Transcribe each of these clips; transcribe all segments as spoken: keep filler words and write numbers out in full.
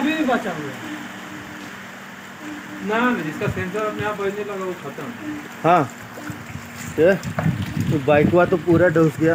अभी भी बचा हुआ है ना, जिसका सेंसर अपने आप बजने लगा वो खत्म। हाँ ये बाइक हुआ तो पूरा डूब गया।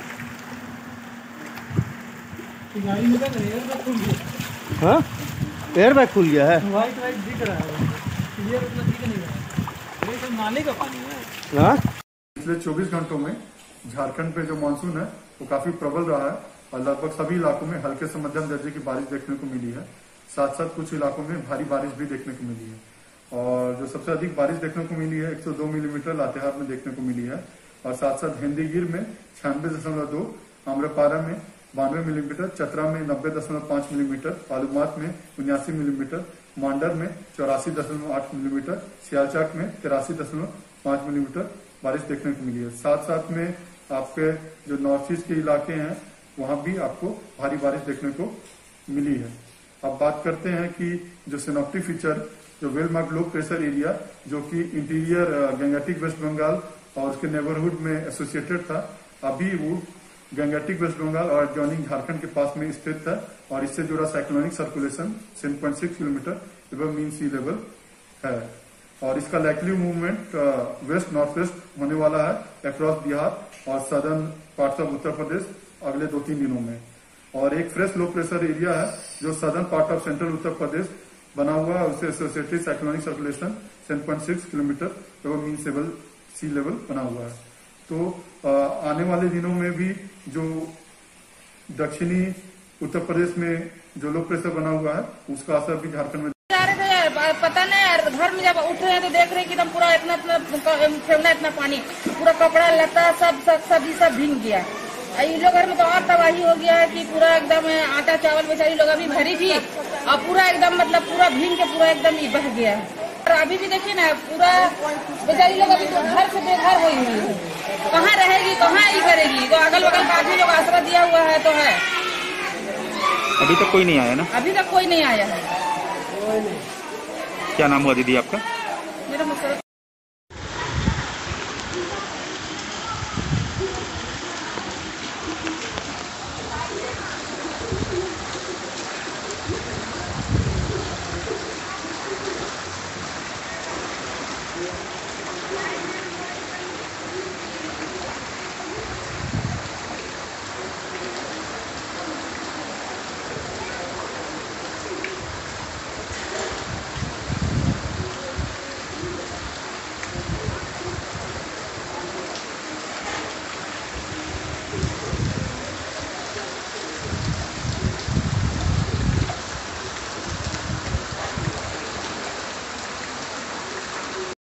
गाड़ी में तो एयर बैग खुल गया। हाँ एयर बैग खुल गया है। वाइट वाइट दिख रहा है, क्लियर उतना दिख नहीं रहा है। ये सब नाले का पानी है। हाँ पिछले चौबीस घंटों में झारखंड पे जो मानसून है वो काफी प्रबल रहा है और लगभग सभी इलाकों में हल्के से मध्यम दर्जे की बारिश देखने को मिली है। साथ साथ कुछ इलाकों में भारी बारिश भी देखने को मिली है और जो सबसे अधिक बारिश देखने को मिली है एक सौ दो मिलीमीटर लातेहार में देखने को मिली है और साथ साथ हिंदीगिर में छियानवे दशमलव दो, आम्रपारा में बानवे मिलीमीटर, चतरा में नब्बे दशमलव पांच मिलीमीटर, पालूमात में उन्यासी मिलीमीटर, मांडर में चौरासी दशमलव आठ मिलीमीटर, सियालचाक में तिरासी दशमलव पांच मिलीमीटर बारिश देखने को मिली है। साथ साथ में आपके जो नॉर्थ ईस्ट के इलाके हैं वहां भी आपको भारी बारिश देखने को मिली है। अब बात करते हैं कि जो सिनॉप्टिक फीचर जो well marked low pressure area जो कि इंटीरियर गंगेटिक वेस्ट बंगाल और उसके नेबरहुड में एसोसिएटेड था, अभी वो गंगेटिक वेस्ट बंगाल और एडजॉइनिंग झारखंड के पास में स्थित है और इससे जुड़ा cyclonic circulation seven point six kilometre above mean sea level है और इसका likely movement west north west होने वाला है अक्रॉस बिहार और southern parts of Uttar Pradesh अगले दो तीन दिनों में। और एक फ्रेश लो प्रेशर एरिया है जो southern part of central Uttar Pradesh बना हुआ है, उससे associated cyclonic circulation seven point six kilometre above mean level sea level बना हुआ है। तो आ, आने वाले दिनों में भी जो दक्षिणी उत्तर प्रदेश में जो लो प्रेशर बना हुआ है उसका असर भी झारखंड में पता नहीं यार। घर में जब उठ रहे हैं तो देख रहे हैं कि एकदम पूरा इतना इतना फेंकना इतना पानी, पूरा कपड़ा लता सब सब सब्जी सब भीग गया। इन लोग घर में तो और तबाही हो गया है कि पूरा एकदम आटा चावल बेचारी लोग अभी भरी थी और पूरा एकदम मतलब पूरा भीग के पूरा एकदम ही बह गया है। और अभी भी देखिए ना पूरा बेचारी लोग अभी तो घर से बेघर हुई हुई है, कहाँ रहेगी कहाँ ही करेगी। तो अगल बगल का आदमी लोग आसरा दिया हुआ है तो है। अभी तक कोई नहीं आया ना? अभी तक कोई नहीं आया है। क्या नाम हुआ दीदी आपका? मेरा मतलब